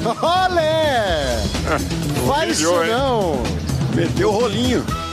Olé! Faz isso Humilhou, hein? não! Meteu o rolinho.